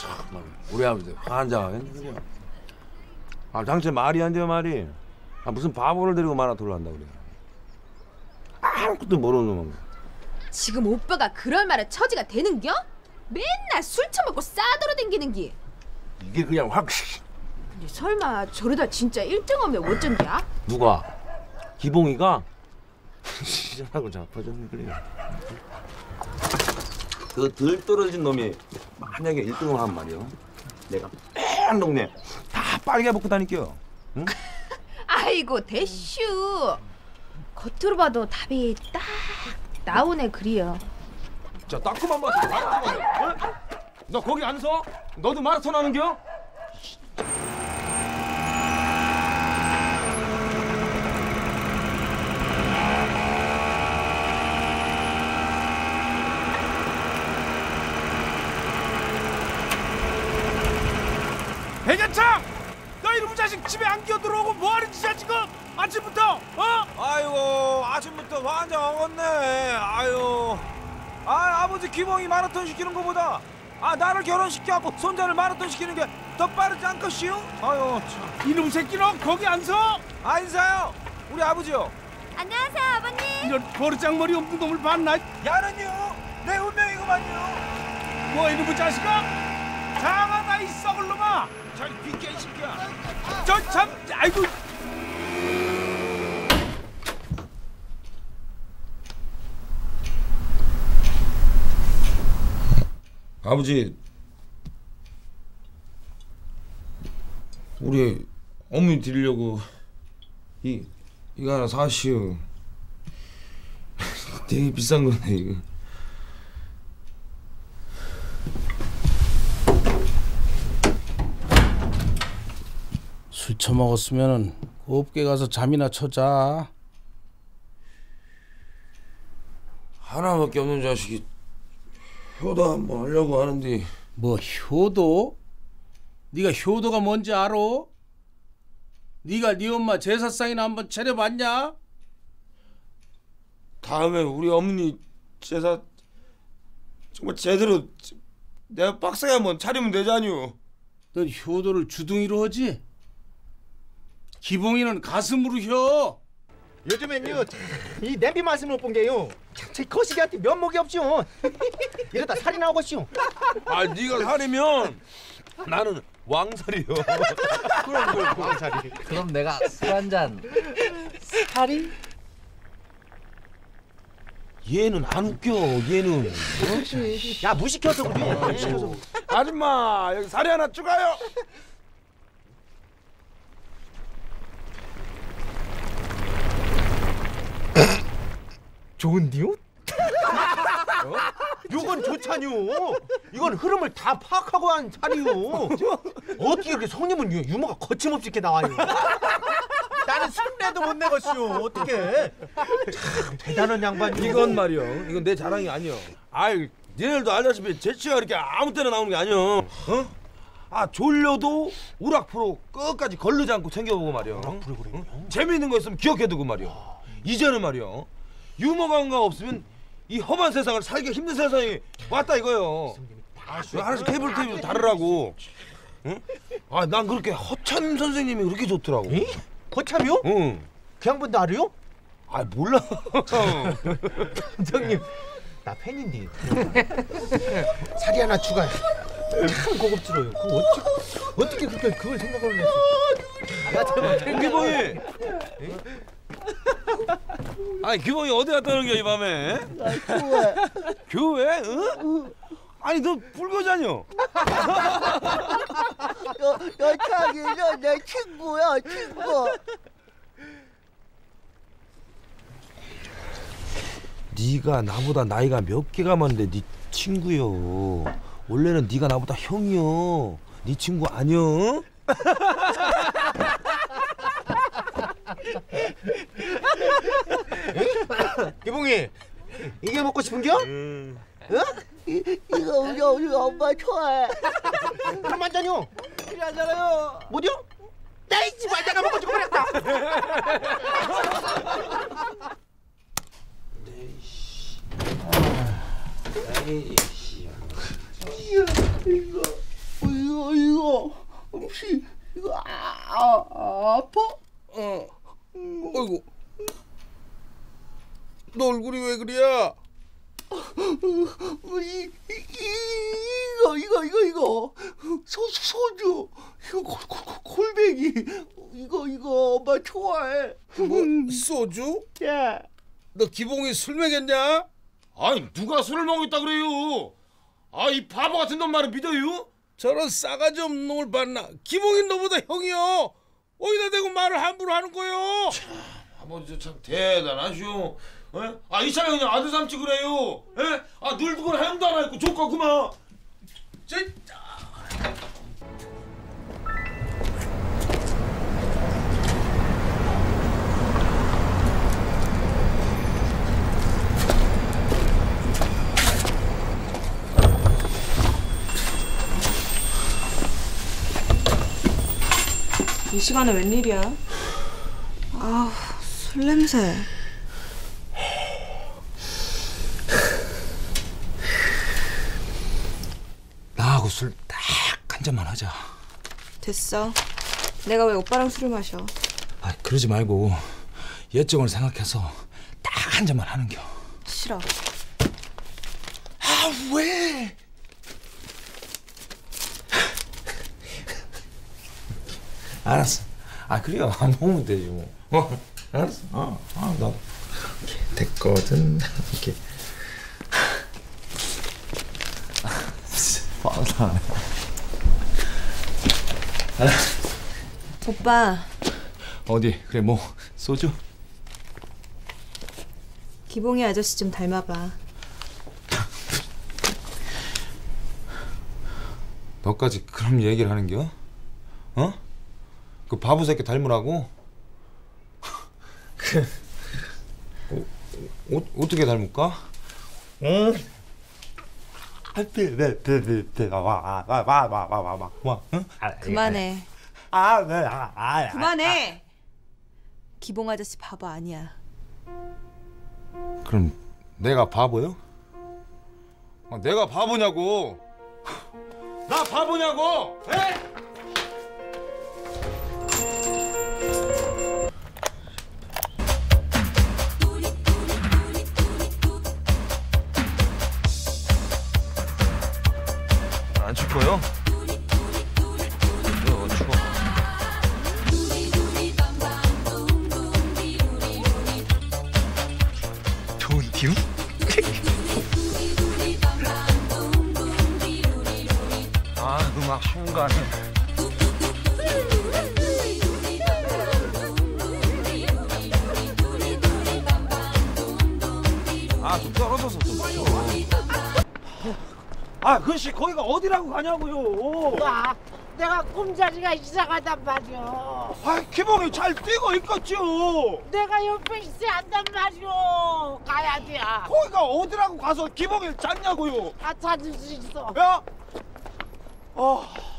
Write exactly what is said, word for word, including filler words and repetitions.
참, 우리 아버지 환장하겠네. 아, 당최 말이 안 돼요, 말이. 아, 무슨 바보를 데리고 마라톤을 한다고 그래. 아무것도 모르는 놈은. 지금 오빠가 그럴 말에 처지가 되는겨? 맨날 술 처먹고 싸돌아 댕기는기. 이게 그냥 확. 근데 설마 저러다 진짜 일 등 하면 어쩐디야? 누가? 기봉이가? 시절하고 자빠졌네 그래. 그 덜 떨어진 놈이 만약에 일 등을 하면 말이야, 내가 뺑 동네 다 빨개 벗고 다닐게요. 응? 아이고 대슈. 겉으로 봐도 답이 딱 나오네 그리요. 자, 따끔한 맛. 어? 너 거기 안 서? 너도 마라톤 하는겨? 배견창! 너 이놈의 자식 집에 안 끼어들어오고 뭐하는 짓이야 지금? 아침부터 어? 아이고 아침부터 환장하겠네. 아유, 아 아버지 기봉이 마라톤 시키는 것보다 아 나를 결혼시켜갖고 손자를 마라톤 시키는 게 더 빠르지 않겠시요? 아유 참. 이놈 새끼 너 거기 안 서? 아 인사요. 우리 아버지요. 안녕하세요 아버님. 이런 버르장머리 없는 놈을 봤나? 야는요 내 운명이구만요. 뭐 이놈의 자식아? 장하다 이 썩을 놈아. 저리 비켜 이 새끼야. 저 참 아이고. 아버지, 우리 어머니 드리려고 이 이거 하나 사시오. 되게 비싼 거네 이거. 술 처먹었으면은 곱게 가서 잠이나 쳐자. 하나밖에 없는 자식이 효도 한번 하려고 하는데. 뭐 효도? 네가 효도가 뭔지 알아? 네가 네 엄마 제사상이나 한번 차려봤냐? 다음에 우리 어머니 제사 정말 제대로 내가 빡세게 한번 차리면 되잖요. 넌 효도를 주둥이로 하지? 기봉이는 가슴으로 혀. 요즘엔요 이 냄비 맛을 못 본 게요 제 거시기한테 면목이 없죠. 이러다 살이 나오겠시오. 아, 네가 살이면 나는 왕살이요. 그럼 그럼 왕살이. 그럼 내가 술 한잔. 살이? 얘는 안 웃겨. 얘는. 어? 야 무시켜서 그래. 무시켜서. 아줌마, 여기 살이 하나 추가요. 좋은데요? 어? 요건 좋잖요. 이건 흐름을 다 파악하고 한 살이요. 어떻게 이렇게 성님은 유머가 거침없이 이렇게 나와요? 나는 순례도 못 내겠시오. 어떻게? 참 대단한 양반이요. 이건 말이요. 이건 내 자랑이 아니요. 아이, 니네들도 알다시피 재치가 그렇게 아무 때나 나오는 게 아니요. 어? 아, 졸려도 우락프로 끝까지 걸르지 않고 챙겨보고 말이요. 그래 그래. 응? 재미있는 거 있으면 기억해두고 말이요. 이제는 말이요. 유머 감각 없으면 이 험한 세상을 살기 힘든 세상이 왔다 이거요. 하나씩 테이블 테이블 다르라고. 응? 아, 난 그렇게 허참 선생님이 그렇게 좋더라고. 에? 거참이요? 응. 그 양반도 알아요? 아, 몰라. 선생님 나 팬인데. 살이 하나 추가해. 참 고급스러워요. 그거 어떻게 어떻게 그렇게 그걸 생각을 했어? 야 대박. 기봉이. 아니, 기봉이 어디 갔다 오는 거야 이 밤에? 교회. 교회? 응? 아니, 너 불교자녀? 여, 여창이는 내 친구야, 친구. 네가 나보다 나이가 몇 개가 많은데 네 친구요. 원래는 네가 나보다 형이요. 네 친구 아니여? 기봉이 이게 먹고 싶은겨? 음. 어? 이, 이거 우리, 우리 엄마 좋아해. 그럼 한 잔요. 그러잖아요. 뭐죠? 나이 씨발 내가 먹고 죽어 버렸다. 에이씨. 없이 이거 아, 아 아파? 어. 어이구. 너 얼굴이 왜 그래야? 이, 이, 이거 이거 이거 이거 소 소주 이거 골, 골, 골뱅이 이거 이거 엄마 좋아해. 뭐 소주? 예. 너 기봉이 술 먹였냐? 아니 누가 술을 먹겠다 그래요? 아 이 바보 같은 놈 말을 믿어요? 저런 싸가지 없는 놈을 봤나? 기봉이 너보다 형이요. 어디다 대고 말을 함부로 하는 거요? 아버지 참 대단하시오. 에? 아 이참에 그냥 아들 삼지 그래요. 에? 아 늙고 헤엄도 안 했고 족같구만. 진짜. 이 시간에 웬일이야? 아, 술 냄새. 나하고 술 딱 한 잔만 하자. 됐어. 내가 왜 오빠랑 술을 마셔? 아 그러지 말고 예정을 생각해서 딱 한 잔만 하는겨. 싫어. 아 왜? 알았어. 아 그래요. 안 먹으면 되지 뭐. 어 알았어. 어, 아, 나 됐거든. 이렇게. 화나네. 오빠, 어디 그래 뭐 소주? 기봉이 아저씨 좀 닮아봐. 너까지 그런 얘기를 하는겨? 어? 그 바보 새끼 닮으라고? 그 어, 어, 어떻게 닮을까? 응? 그만해. 아, 그만해. 기봉 아저씨 바보 아니야. 그럼 내가 바보요? 아, 내가 바보냐고? 나 바보냐고? 에? 안 춥고요? 어, 추워. 좋은 기운? 아, 음악 순간에. 아, 좀 떨어져서 좀 추워. 아 그씨 거기가 어디라고 가냐고요. 나 내가 꿈자리가 이상하단 말이야. 아 기봉이 잘 뛰고 있겠죠. 내가 옆에 있어야 한단 말이야. 가야 돼. 거기가 어디라고 가서 기봉이를 찾냐고요. 다 찾을 수 있어. 야, 아.